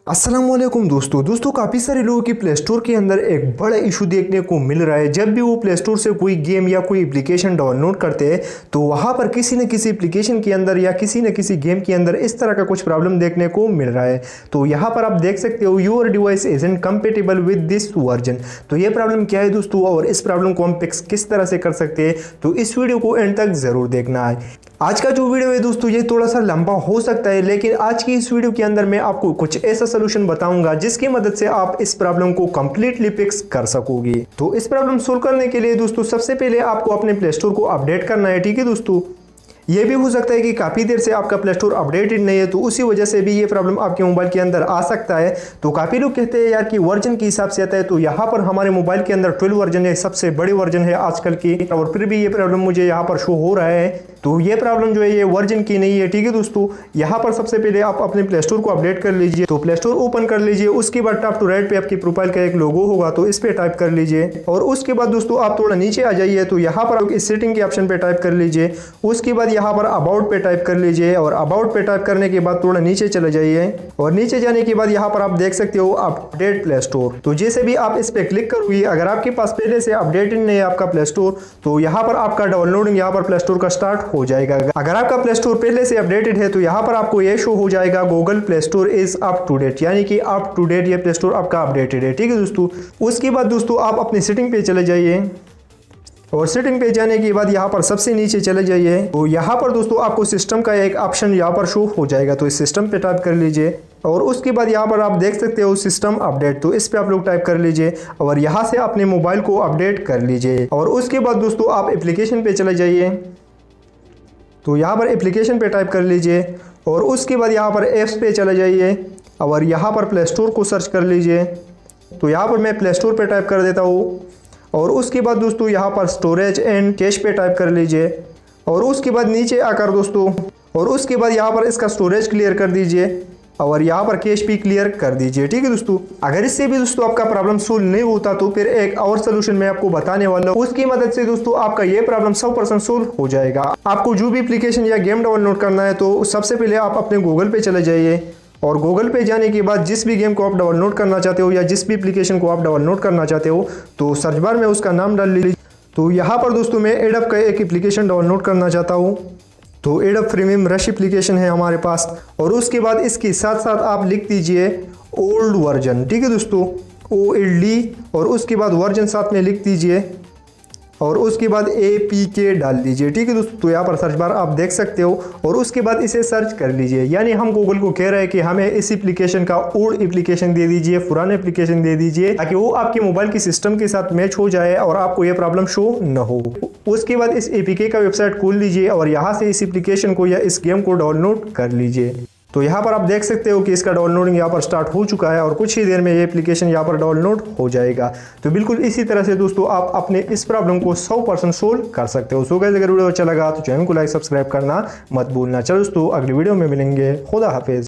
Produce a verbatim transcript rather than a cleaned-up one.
अस्सलामुअलैकुम दोस्तों दोस्तों काफ़ी सारे लोगों की प्ले स्टोर के अंदर एक बड़ा इशू देखने को मिल रहा है। जब भी वो प्ले स्टोर से कोई गेम या कोई एप्लीकेशन डाउनलोड करते हैं तो वहाँ पर किसी न किसी एप्लीकेशन के अंदर या किसी न किसी गेम के अंदर इस तरह का कुछ प्रॉब्लम देखने को मिल रहा है। तो यहाँ पर आप देख सकते हो your device isn't compatible with this version. तो ये प्रॉब्लम क्या है दोस्तों और इस प्रॉब्लम को हम फिक्स किस तरह से कर सकते हैं, तो इस वीडियो को एंड तक ज़रूर देखना है। आज का जो वीडियो है दोस्तों ये थोड़ा सा लंबा हो सकता है, लेकिन आज की इस वीडियो के अंदर मैं आपको कुछ ऐसा सोल्यूशन बताऊंगा जिसकी मदद से आप इस प्रॉब्लम को कंप्लीटली फिक्स कर सकोगे। तो इस प्रॉब्लम सोल्व करने के लिए दोस्तों सबसे पहले आपको अपने प्ले स्टोर को अपडेट करना है। ठीक है दोस्तों, ये भी हो सकता है कि काफ़ी देर से आपका प्ले स्टोर अपडेटेड नहीं है, तो उसी वजह से भी ये प्रॉब्लम आपके मोबाइल के अंदर आ सकता है। तो काफ़ी लोग कहते हैं यार कि वर्जन के हिसाब से आता है, तो यहाँ पर हमारे मोबाइल के अंदर ट्वेल्व वर्जन है, सबसे बड़ी वर्जन है आजकल की, और फिर भी ये प्रॉब्लम मुझे यहाँ पर शो हो रहा है। तो ये प्रॉब्लम जो है ये वर्जन की नहीं है। ठीक है दोस्तों, यहाँ पर सबसे पहले आप अपने प्ले स्टोर को अपडेट कर लीजिए। तो प्ले स्टोर ओपन कर लीजिए, उसके बाद टॉप टू राइट पे आपकी प्रोफाइल का एक लोगो होगा, तो इस पे टाइप कर लीजिए। और उसके बाद दोस्तों आप थोड़ा नीचे आ जाइए, तो यहाँ पर आप इस सेटिंग के ऑप्शन पे टाइप कर लीजिए। उसके बाद यहाँ पर अबाउट पे टाइप कर लीजिए, और अबाउट पे टाइप करने के बाद थोड़ा नीचे चले जाइए, और नीचे जाने के बाद यहाँ पर आप देख सकते हो अपडेट प्ले स्टोर। तो जैसे भी आप इस पे क्लिक करोगे, अगर आपके पास पहले से अपडेटेड नहीं है आपका प्ले स्टोर, तो यहाँ पर आपका डाउनलोडिंग यहाँ पर प्ले स्टोर का स्टार्ट हो जाएगा। अगर आपका प्ले स्टोर पहले से अपडेटेड है तो यहाँ पर आपको ये शो हो जाएगा Google Play Store is up to date, यानी कि अप टू डेट ये प्ले स्टोर आपका अपडेटेड है। ठीक है दोस्तों, उसके बाद दोस्तों आप अपनी सेटिंग पे चले जाइए, और सेटिंग पे जाने के बाद यहाँ पर सबसे नीचे चले जाइए। तो यहाँ पर दोस्तों आपको सिस्टम का एक ऑप्शन यहाँ पर शो हो जाएगा, तो इस सिस्टम पे टाइप कर लीजिए। और उसके बाद यहाँ पर आप देख सकते हो सिस्टम अपडेट, तो इस पे आप लोग टाइप कर लीजिए, और यहाँ से अपने मोबाइल को अपडेट कर लीजिए। और उसके बाद दोस्तों आप एप्लीकेशन पे चले जाइए, तो यहाँ पर एप्लीकेशन पे टाइप कर लीजिए। और उसके बाद यहाँ पर ऐप्स पे चले जाइए, और यहाँ पर प्ले स्टोर को सर्च कर लीजिए। तो यहाँ पर मैं प्ले स्टोर पे टाइप कर देता हूँ। और उसके बाद दोस्तों यहाँ पर स्टोरेज एंड कैश पे टाइप कर लीजिए। और उसके बाद नीचे आकर दोस्तों और उसके बाद यहाँ पर इसका स्टोरेज क्लियर कर दीजिए, और यहाँ पर कैश भी क्लियर कर दीजिए। ठीक है दोस्तों, अगर इससे भी दोस्तों आपका प्रॉब्लम सोल्व नहीं होता तो फिर एक और सोल्यूशन मैं आपको बताने वाला हूँ, उसकी मदद से दोस्तों आपका ये प्रॉब्लम सौ परसेंट सोल्व हो जाएगा। आपको जो भी एप्लीकेशन या गेम डाउनलोड करना है तो सबसे पहले आप अपने गूगल पे चले जाइए, और गूगल पे जाने के बाद जिस भी गेम को आप डाउनलोड करना चाहते हो या जिस भी एप्लीकेशन को आप डाउनलोड करना चाहते हो, तो सर्च बार में उसका नाम डाल लीजिए। तो यहाँ पर दोस्तों मैं एडोब का एक एप्लीकेशन डाउनलोड करना चाहता हूँ, तो एडोब प्रीमियम रश एप्लीकेशन है हमारे पास। और उसके बाद इसके साथ साथ आप लिख दीजिए ओल्ड वर्जन। ठीक है दोस्तों, ओ एल डी, और उसके बाद वर्जन साथ में लिख दीजिए, और उसके बाद ए पी के डाल दीजिए। ठीक है दोस्तों, तो यहाँ पर सर्च बार आप देख सकते हो, और उसके बाद इसे सर्च कर लीजिए। यानी हम गूगल को कह रहे हैं कि हमें इस एप्लीकेशन का ओल्ड एप्लीकेशन दे दीजिए, पुराने एप्लीकेशन दे दीजिए, ताकि वो आपके मोबाइल के सिस्टम के साथ मैच हो जाए और आपको ये प्रॉब्लम शो न हो। उसके बाद इस ए पी के का वेबसाइट खोल लीजिए, और यहाँ से इस एप्लीकेशन को या इस गेम को डाउनलोड कर लीजिए। तो यहाँ पर आप देख सकते हो कि इसका डाउनलोडिंग यहाँ पर स्टार्ट हो चुका है, और कुछ ही देर में ये एप्लीकेशन यहाँ पर डाउनलोड हो जाएगा। तो बिल्कुल इसी तरह से दोस्तों आप अपने इस प्रॉब्लम को सौ परसेंट सोल्व कर सकते हो। सो गाइस, अगर वीडियो अच्छा लगा तो चैनल को लाइक सब्सक्राइब करना मत भूलना। चलो दोस्तों अगली वीडियो में मिलेंगे। खुदा हाफिज।